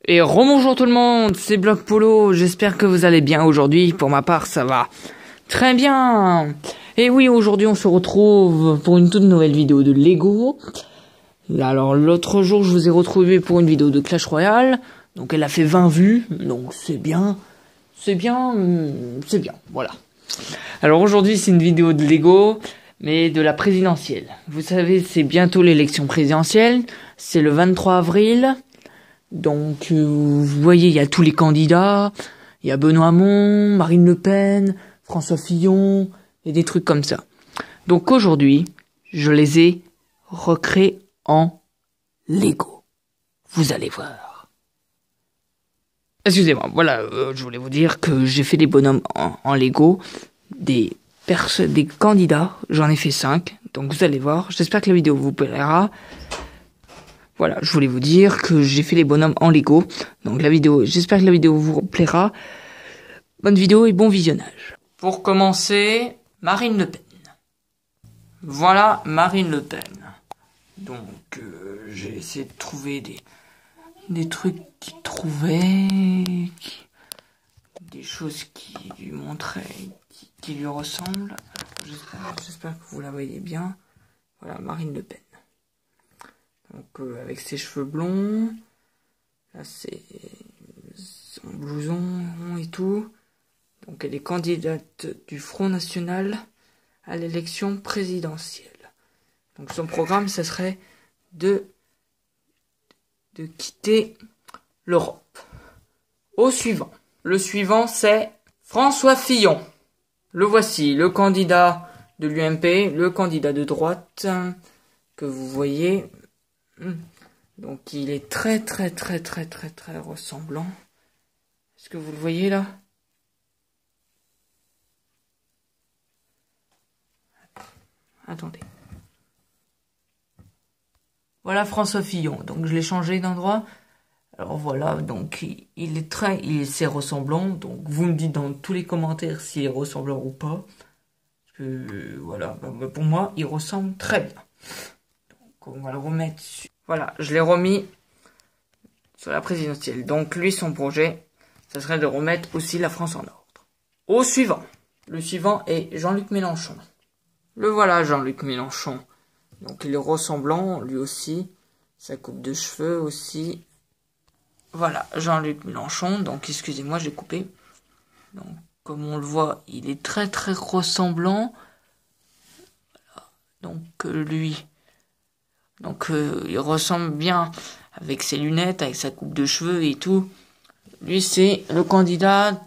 Et rebonjour tout le monde, c'est Bloc Polo, j'espère que vous allez bien aujourd'hui, pour ma part ça va très bien. Et oui, aujourd'hui on se retrouve pour une toute nouvelle vidéo de Lego. Alors l'autre jour je vous ai retrouvé pour une vidéo de Clash Royale, donc elle a fait 20 vues, donc c'est bien, voilà. Alors aujourd'hui c'est une vidéo de Lego, mais de la présidentielle. Vous savez, c'est bientôt l'élection présidentielle, c'est le 23 avril. Donc, vous voyez, il y a tous les candidats. Il y a Benoît Hamon, Marine Le Pen, François Fillon, et des trucs comme ça. Donc aujourd'hui, je les ai recréés en Lego. Vous allez voir. Excusez-moi, voilà, je voulais vous dire que j'ai fait des bonhommes en Lego, des candidats, j'en ai fait 5. Donc vous allez voir, j'espère que la vidéo vous plaira. Voilà, je voulais vous dire que j'ai fait les bonhommes en Lego. Donc la vidéo, j'espère que la vidéo vous plaira. Bonne vidéo et bon visionnage. Pour commencer, Marine Le Pen. Voilà Marine Le Pen. Donc j'ai essayé de trouver des trucs qui trouvaient, des choses qui lui montraient, qui lui ressemblent. J'espère que vous la voyez bien. Voilà Marine Le Pen. Donc avec ses cheveux blonds, là c'est son blouson et tout. Donc elle est candidate du Front National à l'élection présidentielle. Donc son programme, ce serait de quitter l'Europe. Au suivant. Le suivant, c'est François Fillon. Le voici, le candidat de l'UMP, le candidat de droite que vous voyez. Donc il est très ressemblant. Est-ce que vous le voyez là? Attendez. Voilà François Fillon. Donc je l'ai changé d'endroit. Alors voilà, donc il est assez ressemblant. Donc vous me dites dans tous les commentaires s'il est ressemblant ou pas. Parce que voilà, pour moi il ressemble très bien. On va le remettre sur... Voilà, je l'ai remis sur la présidentielle. Donc lui, son projet, ça serait de remettre aussi la France en ordre. Au suivant. Le suivant est Jean-Luc Mélenchon. Le voilà, Jean-Luc Mélenchon. Donc il est ressemblant, lui aussi. Sa coupe de cheveux aussi. Voilà, Jean-Luc Mélenchon. Donc excusez-moi, j'ai coupé. Donc comme on le voit, il est très ressemblant. Voilà. Donc lui... Donc il ressemble bien avec ses lunettes, avec sa coupe de cheveux et tout. Lui c'est le candidat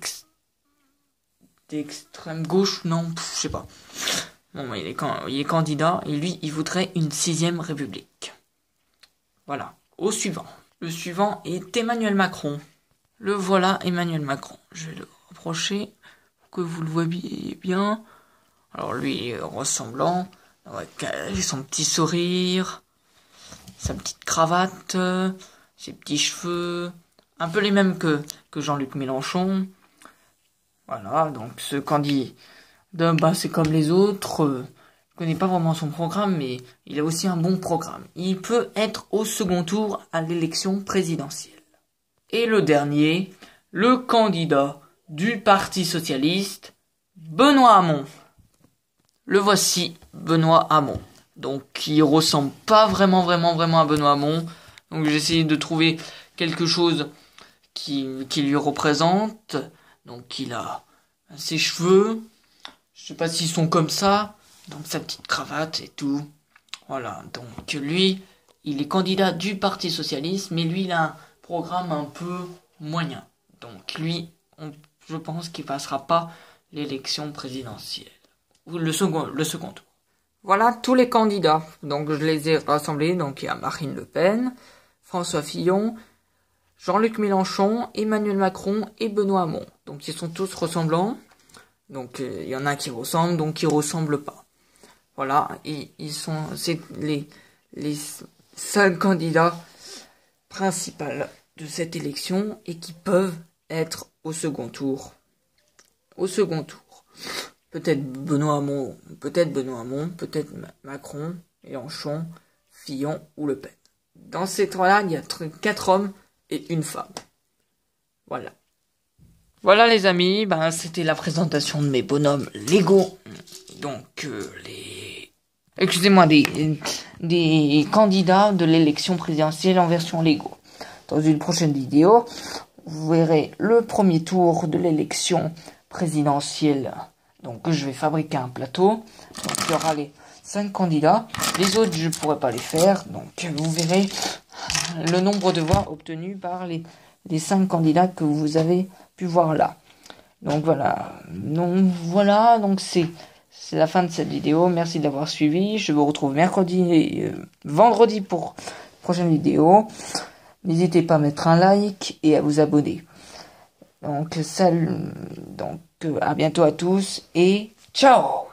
d'extrême gauche, non, je sais pas. Bon, il est candidat et lui il voudrait une 6ème république. Voilà. Au suivant. Le suivant est Emmanuel Macron. Le voilà Emmanuel Macron. Je vais le rapprocher pour que vous le voyez bien. Alors lui il est ressemblant. Avec son petit sourire, sa petite cravate, ses petits cheveux, un peu les mêmes que Jean-Luc Mélenchon. Voilà, donc ce candidat, c'est comme les autres, je connais pas vraiment son programme, mais il a aussi un bon programme. Il peut être au second tour à l'élection présidentielle. Et le dernier, le candidat du Parti Socialiste, Benoît Hamon. Le voici, Benoît Hamon. Donc, il ressemble pas vraiment à Benoît Hamon. Donc, j'ai essayé de trouver quelque chose qui lui représente. Donc, il a ses cheveux. Je sais pas s'ils sont comme ça. Donc, sa petite cravate et tout. Voilà. Donc, lui, il est candidat du Parti Socialiste. Mais lui, il a un programme un peu moyen. Donc, lui, je pense qu'il passera pas l'élection présidentielle. Le second tour. Voilà tous les candidats. Donc je les ai rassemblés. Donc il y a Marine Le Pen, François Fillon, Jean-Luc Mélenchon, Emmanuel Macron et Benoît Hamon. Donc ils sont tous ressemblants. Donc il y en a qui ressemblent, donc qui ressemblent pas. Voilà, c'est les 5 candidats principaux de cette élection et qui peuvent être au second tour. Peut-être Benoît Hamon, peut-être Macron, Mélenchon, Fillon ou Le Pen. Dans ces 3-là, il y a 4 hommes et une femme. Voilà. Voilà les amis, c'était la présentation de mes bonhommes Lego. Donc excusez-moi, des candidats de l'élection présidentielle en version Lego. Dans une prochaine vidéo, vous verrez le premier tour de l'élection présidentielle. Donc je vais fabriquer un plateau. Donc il y aura les 5 candidats. Les autres je pourrai pas les faire. Donc vous verrez le nombre de voix obtenues par les 5 candidats que vous avez pu voir là. Donc voilà. Donc c'est la fin de cette vidéo. Merci de l'avoir suivi. Je vous retrouve mercredi et vendredi pour la prochaine vidéo. N'hésitez pas à mettre un like et à vous abonner. Donc à bientôt à tous et ciao.